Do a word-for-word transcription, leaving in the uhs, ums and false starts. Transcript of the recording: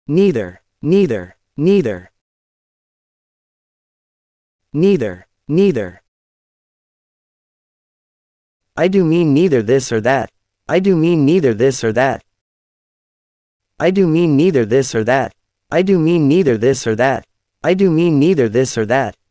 neither, neither, neither, neither, neither. I do mean neither this or that. I do mean neither this or that. I do mean neither this or that. I do mean neither this or that. I do mean neither this or that.